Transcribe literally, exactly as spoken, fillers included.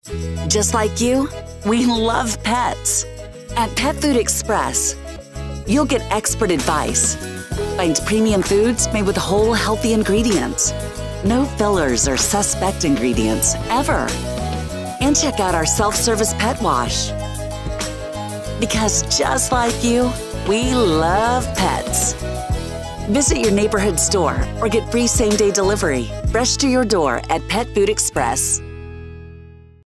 Just like you, we love pets. At Pet Food Express, you'll get expert advice. Find premium foods made with whole, healthy ingredients. No fillers or suspect ingredients, ever. And check out our self-service pet wash. Because just like you, we love pets. Visit your neighborhood store or get free same-day delivery fresh to your door at Pet Food Express.